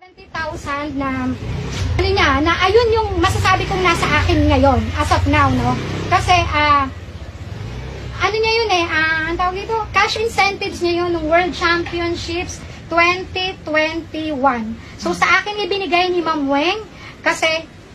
70,000 na ano niya, na ayun yung masasabi kong nasa akin ngayon as of now, no? Kasi ano niya yun ang tawag dito, cash incentives niya yun ng World Championships 2021. So sa akin ibinigay ni Ma'am Weng kasi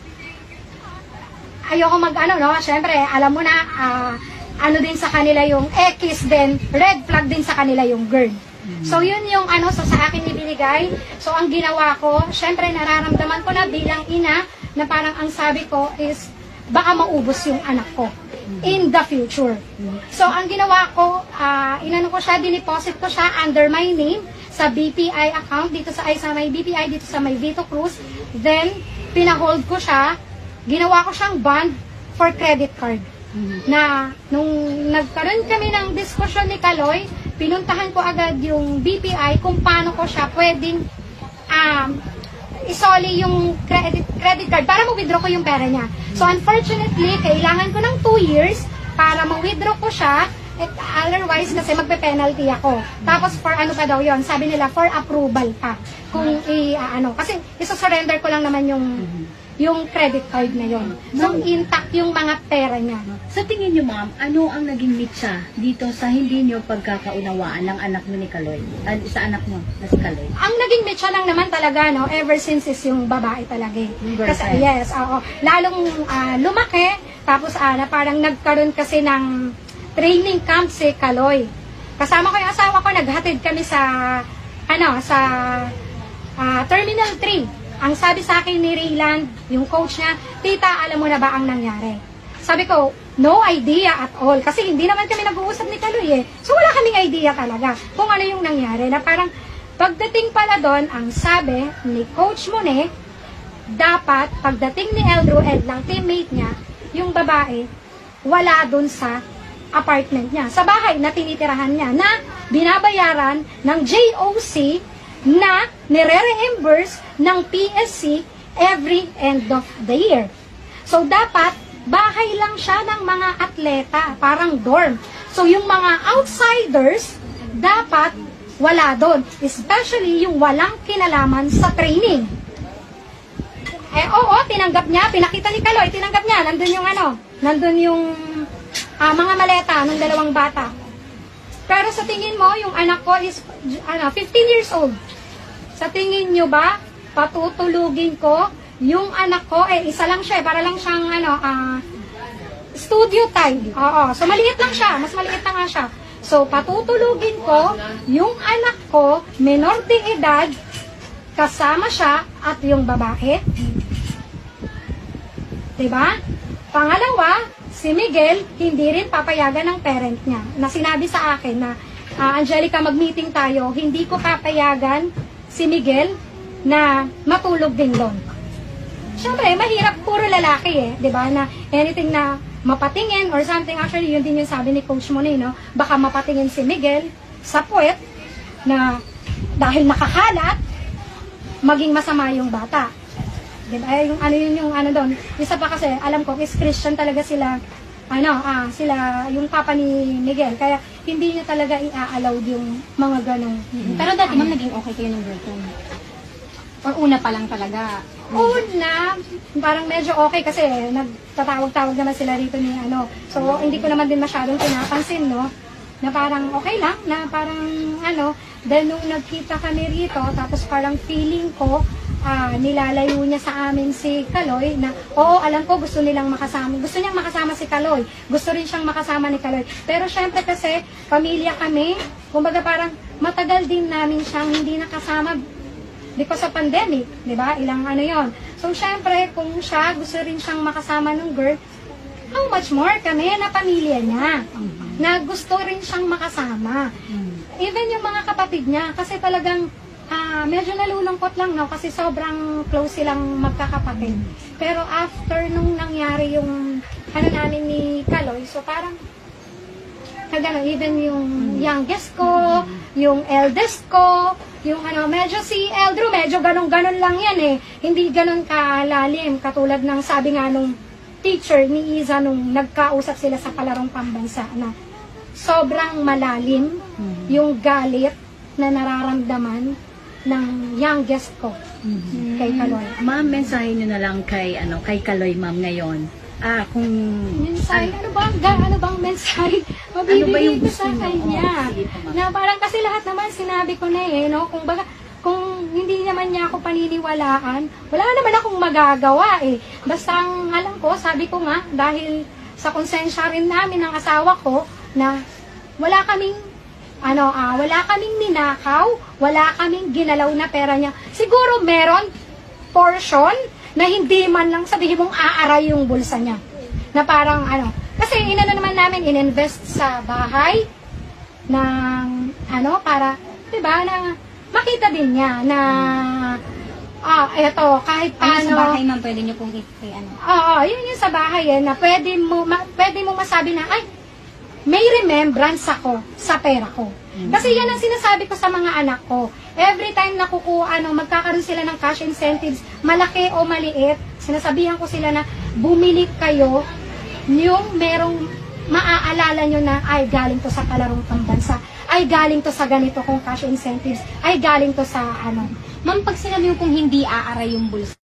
ayoko no, syempre alam mo na ano din sa kanila yung X, then red flag din sa kanila yung girl. So yun yung so sa akin ibinigay. So ang ginawa ko, syempre nararamdaman ko na bilang ina na parang ang sabi ko is baka maubos yung anak ko in the future. So ang ginawa ko, inano ko siya, dineposit ko siya under my name sa BPI account dito sa may BPI dito sa may Vito Cruz. Then pinahold ko siya, ginawa ko siyang bond for credit card. Na nung nagkaroon kami ng diskusyon ni Kaloy, pinuntahan ko agad yung BPI kung paano ko siya pwedeng isoli yung credit card para ma-withdraw ko yung pera niya. So unfortunately, kailangan ko ng 2 years para ma-withdraw ko siya. Otherwise, kasi magpe-penalty ako. Tapos for ano pa daw yon, sabi nila for approval pa. Kung kasi isa-surrender ko lang naman yung credit card na yon. So, intact yung mga pera niya. Sa tingin niyo, ma'am, ano ang naging mitsa dito sa hindi niyo pagkakaunawaan ng anak mo ni Kaloy? Sa anak mo na si Kaloy? Ang naging mitsa lang naman talaga, no, ever since is yung babae talaga. Kasi, yes, lalong lumaki, tapos na parang nagkaroon kasi ng training camp si Kaloy. Kasama ko yung asawa ko, naghatid kami sa Terminal 3. Ang sabi sa akin ni Rayland, yung coach niya, tita, alam mo na ba ang nangyari? Sabi ko, no idea at all. Kasi hindi naman kami nag-uusap ni Kaloy So wala kaming idea talaga kung ano yung nangyari. Na parang pagdating pala doon, ang sabi ni Coach Mone, dapat pagdating ni Eldro ng teammate niya, yung babae, wala doon sa apartment niya. Sa bahay na tinitirahan niya na binabayaran ng JOC na nire-reimburse ng PSC every end of the year. So, dapat, bahay lang siya ng mga atleta, parang dorm. So, yung mga outsiders, dapat wala doon. Especially yung walang kinalaman sa training. Oo, tinanggap niya, pinakita ni Kaloy, tinanggap niya, nandun yung mga maleta ng 2 bata. Pero sa tingin mo, yung anak ko is 15 years old. Sa tingin nyo ba, patutulugin ko yung anak ko, isa lang siya, para lang siyang studio time. Oo, so maliit lang siya, mas maliit na nga siya. So patutulugin ko yung anak ko, menor de edad, kasama siya at yung babae. Diba? Pangalawa, si Miguel, hindi rin papayagan ng parent niya. Na sinabi sa akin na, Angelica, mag-meeting tayo, hindi ko papayagan si Miguel na matulog din doon. Siyempre, mahirap, puro lalaki diba? Na anything na mapatingin or something, actually, yun din yung sabi ni Coach Mone, no? Baka mapatingin si Miguel sa puwet na dahil nakakalat, maging masama yung bata. Diba? Yung doon. Isa pa kasi, alam ko, is Christian talaga sila, sila, yung papa ni Miguel. Kaya, hindi niya talaga i-allow yung mga ganong. Pero dati, ma'am, naging okay kayo ng girlfriend? Or una pa lang talaga? Una, parang medyo okay kasi nagtatawag-tawag naman sila rito ni So, hindi ko naman din masyadong pinapansin, no? Na parang okay lang, na parang then nung nagkita kami rito, tapos parang feeling ko, nilalayo niya sa amin si Kaloy na, oo, alam ko gusto nilang makasama. Gusto niyang makasama si Kaloy. Gusto rin siyang makasama ni Kaloy. Pero syempre kasi, pamilya kami, kumbaga parang matagal din namin siyang hindi nakasama because sa pandemic, di ba? Ilang yon. So syempre, kung siya, gusto rin siyang makasama ng girl, how much more kami na pamilya niya na gusto rin siyang makasama. Even yung mga kapatid niya, kasi talagang medyo nalulungkot lang, no? Kasi sobrang close silang magkakapatid. Pero after nung nangyari yung namin ni Kaloy, so parang even yung youngest ko, yung eldest ko, yung medyo si Eldro, medyo ganon-ganon lang yan Hindi ganon kalalim, katulad ng sabi nga nung teacher ni Iza nung nagkausap sila sa palarong pambansa na sobrang malalim yung galit na nararamdaman ng youngest ko, kay Kaloy. Ma'am, mensahe nyo na lang kay, kay Kaloy, ma'am, ngayon. Kung... Mensahe, ano bang mensahe mabibigay yung ko gusto sa niyo? kanya? Sige po, ma'am. Na parang kasi lahat naman sinabi ko na no? Kung hindi naman niya ako paniniwalaan, wala naman akong magagawa Basta ang alam ko, sabi ko nga, dahil sa konsensya rin namin ng asawa ko, na wala kaming ninakaw, wala kaming ginalaw na pera niya. Siguro meron portion na hindi man lang sabihin mong aaray yung bulsa niya. Na parang kasi naman namin ininvest sa bahay ng para, 'di ba, na makita din niya na eto, kahit Ano paano. sa bahay, ma'am, pwede niyo pong ano? Oo, yun yung sa bahay na pwede mo masabi na, ay, may remembrance ako sa pera ko. Kasi yan ang sinasabi ko sa mga anak ko. Every time na magkakaroon sila ng cash incentives, malaki o maliit, sinasabihan ko sila na bumili kayo yung merong maaalala nyo na, ay, galing to sa kalarong pambansa, ay, galing to sa ganito kong cash incentives, ay, galing to sa Ma'am, pag sinabi mo pong hindi aaray yung bulsa,